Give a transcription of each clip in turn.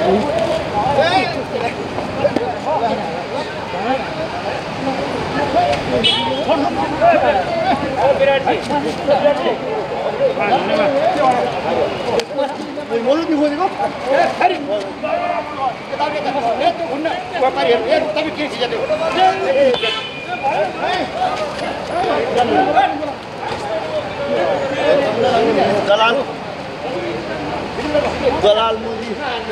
दलाल मुली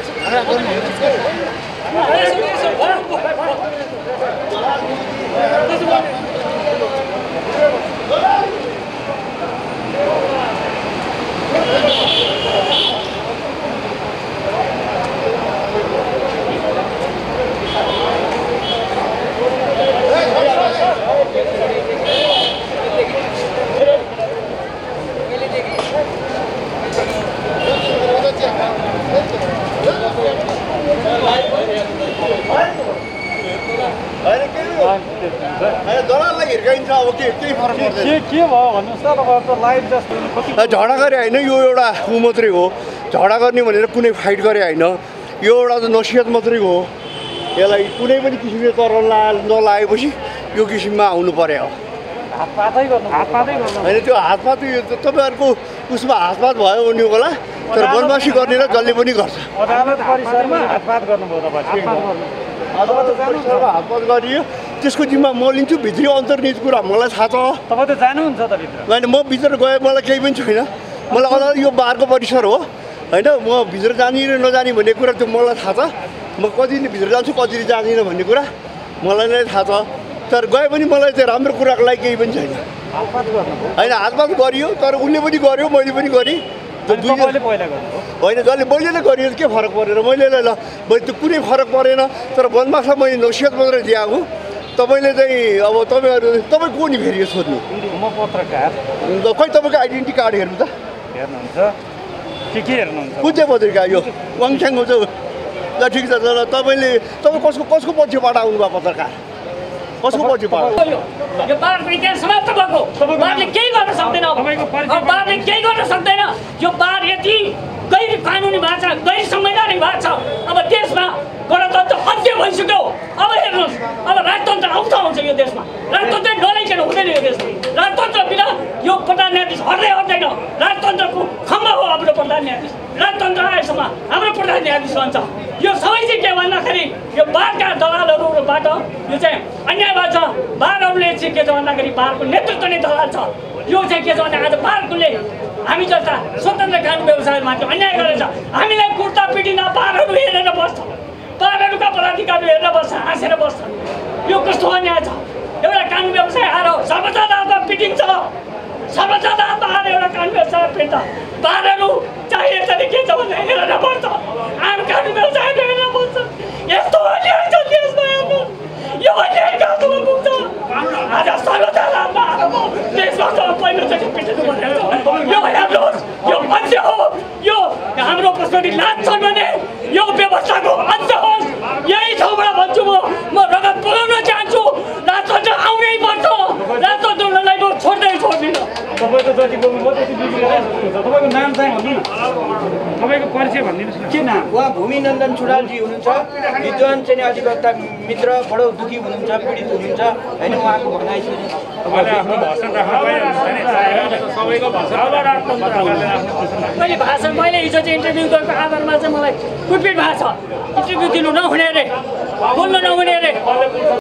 दलाललाई हिर्काइन्छ अब के फरक पर्दैन के भयो भन्नुहोस् त तपाईहरु त लाइभ जस्ट झगडा गरे हैन यो एउटा उ मात्रै हो झगडा गर्ने भनेर कुनै फाइट गरे हैन यो एउटा त नसिहत मात्रै हो यसलाई कुनै पनि किसिमले तर नलाएपछि यो किसिममा आउनु पर्यो हातपातै गर्नु हैन त्यो हातपात तपाईहरुको उसमा हातपात भयो भने होला तर बदमासी गर्ने र जसले पनि गर्छ अदालत परिसरमा हातपात गर्नुभयो तपाईहरु अदालत परिसरमा हातपात गरियो त्यसको जिम्मा म लिन्छु भित्री अन्तर्निहित कुरा मलाई थाहा छ तपाई त जानुहुन्छ त भित्र हैन म भित्र गए मलाई केही पनि छैन मलाई अदालत यो बारको परिसर हो हैन म भित्र जाने र नजाने भन्ने कुरा त्यो मलाई थाहा छ म कतिले भित्र जान्छु कतिले जाँदिनँ भन्ने कुरा मलाई नै थाहा छ तर गए पनि मलाई त्यो राम्रो कुराको लागि केही पनि छैन हातपात गर्नुभयो हैन हातपात गरियो तर उसले पनि गर्यो मैले पनि गरेँ तपाईले पहिला गर्नुभयो होइन जसले मैले नै गरियो के फरक परेन मैले ल त्यो कुनै फरक परेन तर बदमासलाई मैले नसिहत मात्रै दिएको तपाईले चाहिँ अब तपाईँ को नि फेरि यो सोध्नु म पत्रकार खै तपाईँको आइडेन्टिटी कार्ड हेर्नु त हेर्नुहुन्छ के हेर्नुहुन्छ कुन चाहिँ पत्रिका यो वाङछ्याङको चाहिँ ल ठिक छ ल तपाईँ कसको पक्षबाट आउनु भयो पत्रकार कसको पक्षबाट यो बार विज्ञान समाप्त भएको बारले केही गर्न सक्दैन अब बारले केही गर्न सक्दैन यो बार यति गैर कानुनी भएको छ गैर संवैधानिक भएको छ अब देशमा गणतन्त्र अन्त्य भइसक्यो अब हेर्नुहोस् अब राजतन्त्र आउँछ यो देशमा राजतन्त्र नलाइकन हुँदैन यो देशमा राजतन्त्र बिना यो प्रधान न्यायाधीश हट्दैन राजतन्त्रको खम्बा हो हाम्रो प्रधान न्यायाधीश राजतन्त्र आएसम्म हाम्रो प्रधान न्यायाधीश भन्छ यो सबै चाहिँ के भन्दाखेरि यो बारका दलालहरूबाट यो चाहिँ अन्याय भएको छ बारहरूले चाहिँ के छ भन्दाखेरि बारको नेतृत्व नै दलाल छ यो चाहिँ के छ भने आज बारले हामी जस्ता स्वतन्त्र कानुन व्यवसायमाथि अन्याय गरेछ हामीलाई कुर्ता पिटिँदा बारहरू हेरेर बस्छ बारहरूका पदाधिकारीहरू हेरेर बस्छ हाँसेर बस्छ यो कस्तो अन्याय छ एउटा कानुन व्यवसाय आएर सर्वोच्च अदालतमा पिटिन्छ सर्वोच्च अदालतमा आएर एउटा कानुन व्यवसाय पिट्छ बारहरू चाहिँ यसरी के छ भने हेरेर बस्छ आम कानुन व्यवसायहरू हेरेर बस्छ यस्तो अन्याय छ देशमा हेर्नु यो अन्याय कहाँसम्म पुग्छ आज सर्वोच्च अदालतमा आएर देशमा पहिलोचोटि पिटिनु भनेर यो हेर्नुहोस् यो अन्त्य हो यो हाम्रो कसरी लाज छ भने यो व्यवस्थाको अन्त्य होस् यही ठाउँबाट भन्छु म रगत बोलाउन चाहन्छु राजतन्त्र आउनै पर्छ राजतन्त्रलाई म छोड्दिनँ तपाईको जति बोल्नुभयो त्यति तपाईको नाम चाहिँ भन्नु न तपाईको परिचय भनिदिनुस् न के नाम उहाँ भूमिनन्दन छुडालजी हुनुहुन्छ विद्वान चाहिँ अधिवक्ता मित्र बडो दुखी हुनुहुन्छ पीडित हुनुहुन्छ हैन उहाँको भनाइ छ तपाईले आफ्नो भाषण राख्न पाइहाल्नुहुन्छ सबैको भाषण मैले भाषण मैले हिजो चाहिँ इन्टरभ्यू गरेको आधारमा चाहिँ मलाई कुटपिट भएको छ इन्टरभ्यू दिनु नहुने रे बोल्नु नहुने रे